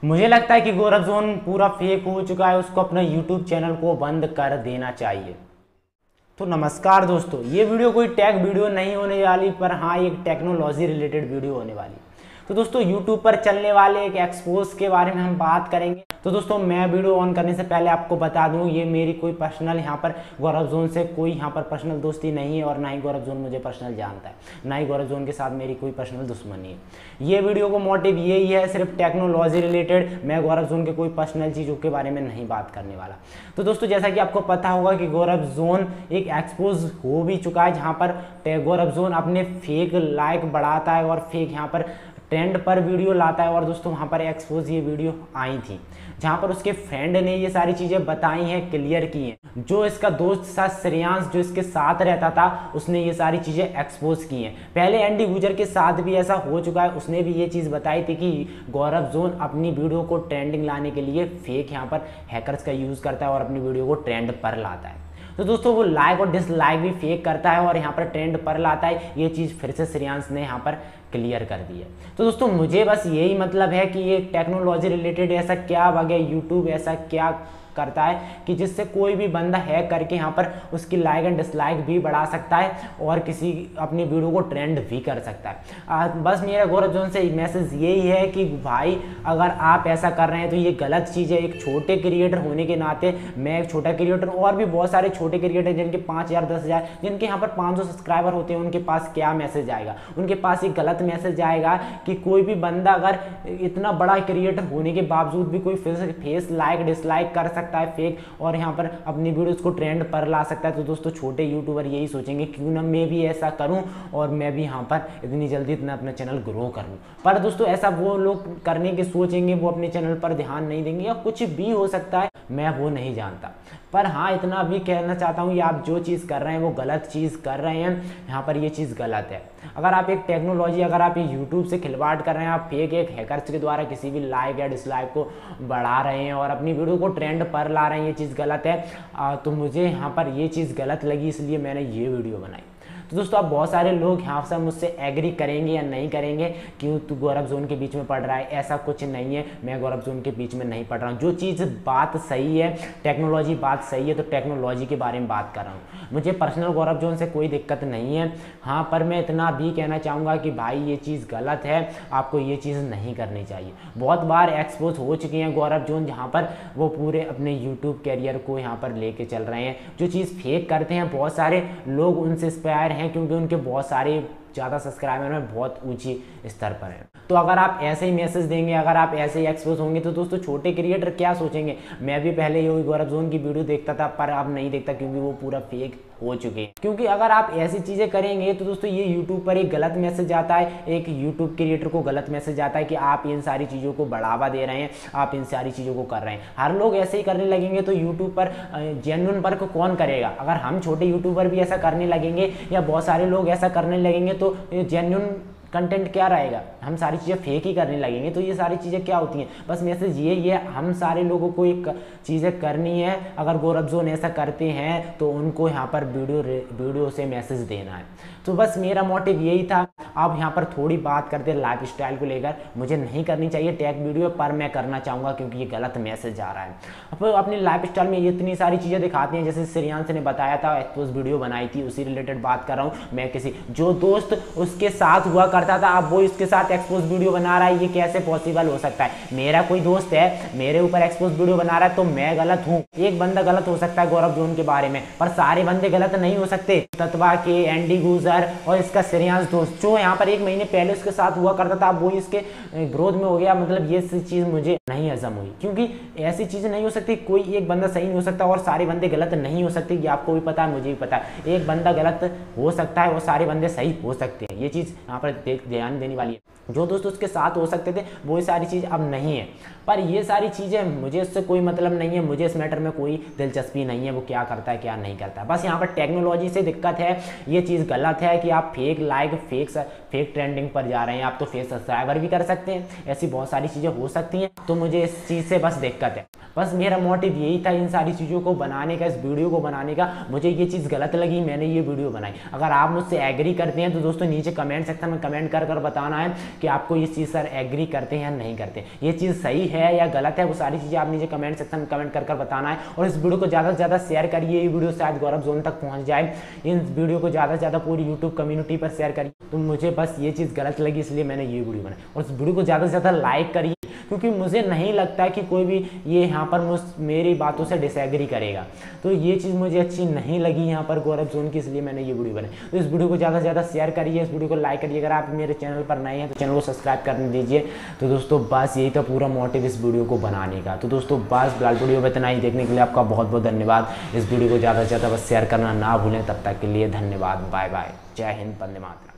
मुझे लगता है कि गौरव जोन पूरा फेक हो चुका है, उसको अपना यूट्यूब चैनल को बंद कर देना चाहिए। तो नमस्कार दोस्तों, ये वीडियो कोई टैग वीडियो नहीं होने वाली, पर हाँ एक टेक्नोलॉजी रिलेटेड वीडियो होने वाली। तो दोस्तों यूट्यूब पर चलने वाले एक एक्सपोज के बारे में हम बात करेंगे। तो दोस्तों मैं वीडियो ऑन करने से पहले आपको बता दूं, ये मेरी कोई पर्सनल यहाँ पर गौरव जोन से कोई यहाँ पर पर्सनल दोस्ती नहीं है, और ना ही गौरव जोन मुझे पर्सनल जानता है, ना ही गौरव जोन के साथ मेरी कोई पर्सनल दुश्मनी है। ये वीडियो को मोटिव यही है, सिर्फ टेक्नोलॉजी रिलेटेड, मैं गौरव जोन के कोई पर्सनल चीज़ों के बारे में नहीं बात करने वाला। तो दोस्तों जैसा कि आपको पता होगा कि गौरव जोन एक एक्सपोज हो भी चुका है, जहाँ पर गौरव जोन अपने फेक लाइक बढ़ाता है और फेक यहाँ पर ट्रेंड पर वीडियो लाता है। और दोस्तों वहाँ पर एक्सपोज ये वीडियो आई थी, जहाँ पर उसके फ्रेंड ने ये सारी चीज़ें बताई हैं, क्लियर की हैं। जो इसका दोस्त था श्रेयांश, जो इसके साथ रहता था, उसने ये सारी चीज़ें एक्सपोज की हैं। पहले एंडी गुजर के साथ भी ऐसा हो चुका है, उसने भी ये चीज़ बताई थी कि गौरव जोन अपनी वीडियो को ट्रेंडिंग लाने के लिए फेक यहाँ पर हैकर्स का यूज़ करता है और अपनी वीडियो को ट्रेंड पर लाता है। तो दोस्तों वो लाइक और डिसलाइक भी फेक करता है और यहाँ पर ट्रेंड पर लाता है। ये चीज़ फिर से श्रेयांश ने यहाँ पर क्लियर कर दी है। तो दोस्तों मुझे बस यही मतलब है कि ये टेक्नोलॉजी रिलेटेड ऐसा क्या वगैरह यूट्यूब ऐसा क्या करता है कि जिससे कोई भी बंदा हैक करके यहाँ पर उसकी लाइक एंड डिसलाइक भी बढ़ा सकता है और किसी अपनी वीडियो को ट्रेंड भी कर सकता है। बस मेरा गौरव जोन से मैसेज यही है कि भाई अगर आप ऐसा कर रहे हैं तो ये गलत चीज़ है। एक छोटे क्रिएटर होने के नाते, मैं एक छोटा क्रिएटर, और भी बहुत सारे छोटे क्रिएटर जिनके 5,000 10,000 जिनके यहाँ पर 500 सब्सक्राइबर होते हैं, उनके पास क्या मैसेज आएगा? उनके पास एक गलत मैसेज आएगा कि कोई भी बंदा अगर इतना बड़ा क्रिएटर होने के बावजूद भी कोई फेस लाइक डिसलाइक कर सकता है फेक, और यहाँ पर अपनी वीडियोस को ट्रेंड पर ला सकता है। तो दोस्तों छोटे यूट्यूबर यही सोचेंगे क्यों ना मैं भी ऐसा करूं और मैं भी यहाँ पर इतनी जल्दी इतना अपना चैनल ग्रो करूं। पर दोस्तों ऐसा वो लोग करने के सोचेंगे, वो अपने चैनल पर ध्यान नहीं देंगे, या कुछ भी हो सकता है, मैं वो नहीं जानता। पर हाँ इतना भी कहना चाहता हूँ कि आप जो चीज़ कर रहे हैं वो गलत चीज़ कर रहे हैं, यहाँ पर ये चीज़ गलत है। अगर आप एक टेक्नोलॉजी, अगर आप ये यूट्यूब से खिलवाड़ कर रहे हैं, आप फेक एक हैकर्स के द्वारा किसी भी लाइक या डिसलाइक को बढ़ा रहे हैं और अपनी वीडियो को ट्रेंड पर ला रहे हैं, ये चीज़ गलत है। तो मुझे यहाँ पर ये चीज़ गलत लगी, इसलिए मैंने ये वीडियो बनाई। तो दोस्तों आप बहुत सारे लोग यहाँ से मुझसे एग्री करेंगे या नहीं करेंगे, क्यों तू गौरव जोन के बीच में पढ़ रहा है? ऐसा कुछ नहीं है, मैं गौरव जोन के बीच में नहीं पढ़ रहा हूँ। जो चीज़ बात सही है, टेक्नोलॉजी बात सही है, तो टेक्नोलॉजी के बारे में बात कर रहा हूँ। मुझे पर्सनल गौरव जोन से कोई दिक्कत नहीं है। हाँ पर मैं इतना भी कहना चाहूँगा कि भाई ये चीज़ गलत है, आपको ये चीज़ नहीं करनी चाहिए। बहुत बार एक्सपोज हो चुके हैं गौरव जोन, जहाँ पर वो पूरे अपने यूट्यूब कैरियर को यहाँ पर लेके चल रहे हैं। जो चीज़ फेक करते हैं, बहुत सारे लोग उनसे इंस्पायर हैं, क्योंकि उनके बहुत सारे ज़्यादा सब्सक्राइबर में बहुत ऊंची स्तर पर है। तो अगर आप ऐसे ही मैसेज देंगे, अगर आप ऐसे ही एक्सपोज होंगे, तो दोस्तों छोटे क्रिएटर क्या सोचेंगे? मैं भी पहले यही गौरव जोन की वीडियो देखता था, पर अब नहीं देखता, क्योंकि वो पूरा फेक हो चुके हैं। क्योंकि अगर आप ऐसी चीज़ें करेंगे तो दोस्तों ये यूट्यूब पर एक गलत मैसेज आता है, एक यूट्यूब क्रिएटर को गलत मैसेज आता है कि आप इन सारी चीज़ों को बढ़ावा दे रहे हैं, आप इन सारी चीज़ों को कर रहे हैं। हर लोग ऐसे ही करने लगेंगे तो यूट्यूब पर जेन्युइन वर्क कौन करेगा? अगर हम छोटे यूट्यूबर भी ऐसा करने लगेंगे या बहुत सारे लोग ऐसा करने लगेंगे, तो जेन्युइन कंटेंट क्या रहेगा? हम सारी चीज़ें फेक ही करने लगेंगे। तो ये सारी चीज़ें क्या होती हैं? बस मैसेज ये है, हम सारे लोगों को एक चीज़ें करनी है। अगर गौरव जोन ऐसा करते हैं तो उनको यहाँ पर वीडियो से मैसेज देना है। तो बस मेरा मोटिव यही था। अब यहाँ पर थोड़ी बात करते हैं लाइफ स्टाइल को लेकर। मुझे नहीं करनी चाहिए टैग वीडियो, पर मैं करना चाहूँगा क्योंकि ये गलत मैसेज आ रहा है। अब अपनी लाइफ स्टाइल में इतनी सारी चीज़ें दिखाती हैं, जैसे श्रेयांश ने बताया था, एक्सपोज वीडियो बनाई थी, उसी रिलेटेड बात कर रहा हूँ मैं। किसी जो दोस्त उसके साथ हुआ करता था, अब वो इसके साथ एक्सपोज वीडियो बना रहा है, ये कैसे पॉसिबल हो सकता है? मेरा कोई दोस्त है, मेरे ऊपर एक्सपोज वीडियो बना रहा है, तो मैं गलत हूँ? एक बंदा गलत हो सकता है गौरव जोन के बारे में, पर सारे बंदे गलत नहीं हो सकते। तत्वा के, एंडी गुजर और इसका श्रेयांश दोस्त, जो यहाँ पर 1 महीने पहले उसके साथ हुआ करता था, अब वो इसके विरोध में हो गया। मतलब ये चीज़ मुझे नहीं हजम हुई, क्योंकि ऐसी चीज़ें नहीं हो सकती। कोई एक बंदा सही नहीं हो सकता और सारे बंदे गलत नहीं हो सकते। ये आपको भी पता है, मुझे भी पता है। एक बंदा गलत हो सकता है और सारे बंदे सही हो सकते हैं। ये चीज़ यहाँ पर ध्यान देने वाली है। जो दोस्त उसके साथ हो सकते थे, वो सारी चीज़ अब नहीं है। पर ये सारी चीज़ें मुझे उससे कोई मतलब नहीं है, मुझे इस मैटर में कोई दिलचस्पी नहीं है वो क्या करता है क्या नहीं करता। बस यहाँ पर टेक्नोलॉजी से दिक्कत है। ये चीज़ गलत है कि आप फेक लाइक फेक ट्रेंडिंग पर जा रहे हैं। आप तो फेक सब्सक्राइबर भी कर सकते हैं, ऐसी बहुत सारी चीज़ें हो सकती हैं। तो मुझे इस चीज़ से बस दिक्कत है। बस मेरा मोटिव यही था इन सारी चीज़ों को बनाने का, इस वीडियो को बनाने का। मुझे ये चीज़ गलत लगी, मैंने ये वीडियो बनाई। अगर आप मुझसे एग्री करते हैं तो दोस्तों नीचे कमेंट सेक्शन में कमेंट कर बताना है कि आपको इस चीज़ सर एग्री करते हैं या नहीं करते। ये चीज़ सही है या गलत है वो सारी चीज़ें आप नीचे कमेंट सेक्शन में कमेंट कर बताना है। और इस वीडियो को ज़्यादा से ज़्यादा शेयर करिए, ये वीडियो शायद गौरव जोन तक पहुँच जाए। इन वीडियो को ज़्यादा से ज़्यादा पूरी यूट्यूब कम्युनिटी पर शेयर करिए। तो मुझे बस ये चीज़ गलत लगी इसलिए मैंने ये वीडियो बनाई। और इस वीडियो को ज़्यादा से ज़्यादा लाइक करिए, क्योंकि मुझे नहीं लगता कि कोई भी ये यहाँ पर मेरी बातों से डिसएग्री करेगा। तो ये चीज़ मुझे अच्छी नहीं लगी यहाँ पर गौरव जोन की, इसलिए मैंने ये वीडियो बनाई। तो इस वीडियो को ज़्यादा से ज़्यादा शेयर करिए, इस वीडियो को लाइक करिए। अगर आप मेरे चैनल पर नए हैं तो चैनल को सब्सक्राइब कर दीजिए। तो दोस्तों बस यही था पूरा मोटिव इस वीडियो को बनाने का। तो दोस्तों बस फिलहाल वीडियो में इतना ही। देखने के लिए आपका बहुत बहुत धन्यवाद। इस वीडियो को ज़्यादा से ज़्यादा बस शेयर करना ना भूलें। तब तक के लिए धन्यवाद। Bye bye. जय हिंद, वंदे मातरम।